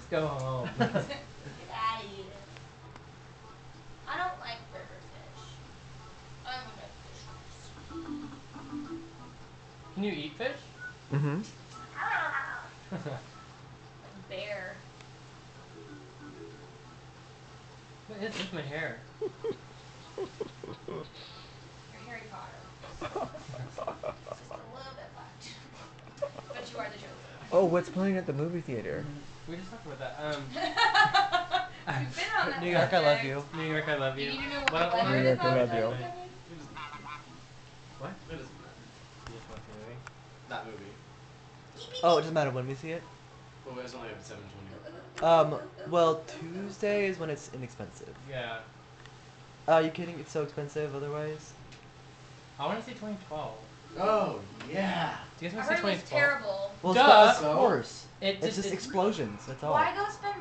go home. Get out of here. I don't like river fish. I'm gonna fish. Can you eat fish? Mm-hmm. Like a bear. What is with my hair? You're Harry Potter. Just a little bit left. But you are the chosen Oh, one. what's playing at the movie theater? We just talked about that. We've been on that New York, I love you. subject. New York, I love you. You need to know What what the else? letter New is York, I on love the you. movie? It doesn't matter. What? It doesn't matter. You just watched the movie? That movie. Oh, it doesn't matter when we see it? Well, it's only at 7:20. Well, Tuesday is when it's inexpensive. Yeah. Are you kidding? It's so expensive otherwise. I want to see 2012. Oh, yeah. Do you guys I want to heard see it was 2012? terrible. Well, Duh. of course. It It's just explosions. That's all. Why go spend